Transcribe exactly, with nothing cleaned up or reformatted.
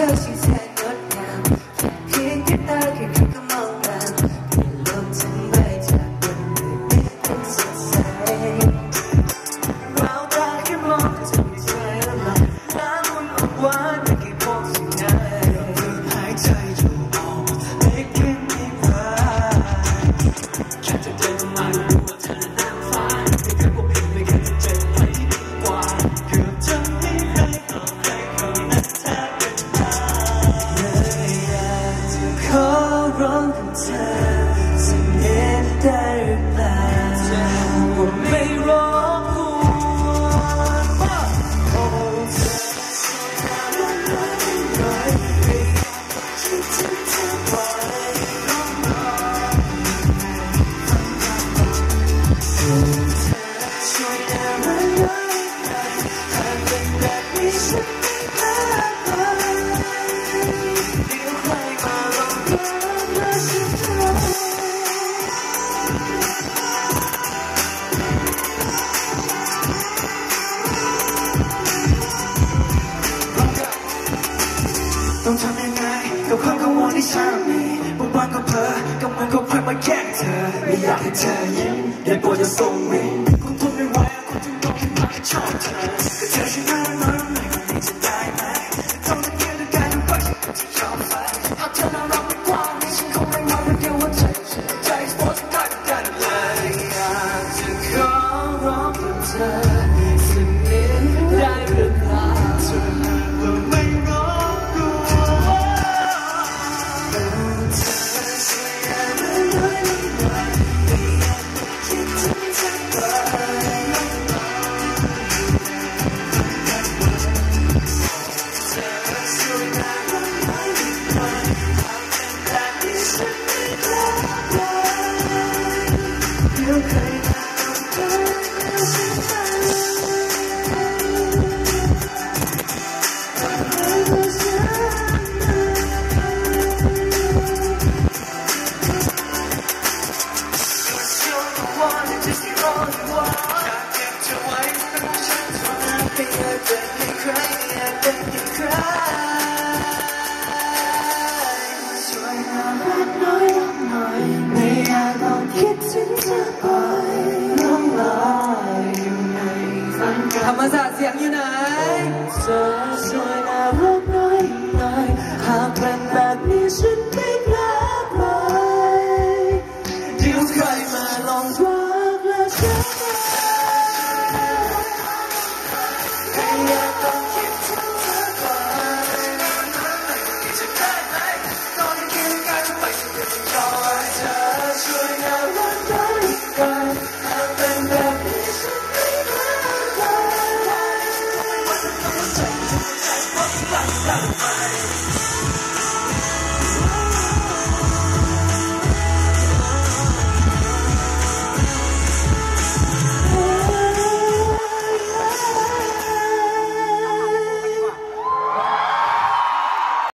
อชื่อแทนงดงามเพียงแค่ตาแค่เขาก็มองตามเปลี่ยนโลกทั้งใบจากบนมือเป็นสดใสเราตาแค่มองก็จะมีใจละลายน้ำมันออกหวานไม่กี่พบสิ่งใดหายใจอยู่ออกไม่คิดไม่พลาดแค่จะเดินมาดูว่าเธอหน้าฟ้าไม่เคยพบเห็นไม่เคยจะเจอใครที่ดีกว่าเกือบจะไม่ให้ต่อใครเขานั้นแทบเป็นตาเลยอยากจะขอร้องกับเธอสักนิดได้หรือเปล่าว่าไม่รบกวนโอ้เธอช่วยน่ารักหน่อยหน่อยคิดถึงเธอบ่อยน้องน้องโอ้เธอช่วยน่ารักหน่อยหน่อยหากเป็นแบบนี้ฉันไม่กล้าไปเดี๋ยวใครมาลองรักและฉันทำต้องทำยังไงกับความกังวลที่ฉันมีบางวันก็เพ้อกับมันก็พัดมาแย่งเธอไม่อยากให้เธอยิ้มได้โปรดอย่าส่งวิ่งคงทนไม่ไหวคงต้องลองที่มาชอบเธอก็เธอช่วยน่ารักหน่อยหน่อยคนนี้จะได้ไหมต้องตะเกียบตะกายด้วยฉันจะยอมไปหากเธอน่ารักไม่กว้างฉันคงไม่มาคนเดียวว่าใจใจสปอร์ตได้กันเลยอยากจะขอร้องกับเธอสักนิดได้หรือเปล่าเธอหากว่าไม่รบกวนเธอช่วยอย่ามาหน่อยหน่อยไม่อยากคิดถึงเธอบ่อยเธอช่วยน่ารักหน่อยหน่อยหากเป็นแบบนี้ฉันไม่กล้าไปเดี๋ยวใครมาลองรักและฉันทำธรรมศาสตร์เสียงอยู่ไหนเธอช่วยน่ารักหน่อยหน่อยหากเป็นแบบนี้ฉันไม่กล้าไปเดี๋ยวใครมาลองรักและฉันไม่อยากต้องคิดถึงเธอบ่อยจะได้ไหมตอนที่คิดกันจะไปฉันจะยอมเธอช่วยน่ารักหน่อยหน่อยหากเป็นแบบนี้ฉันไม่กล้าไป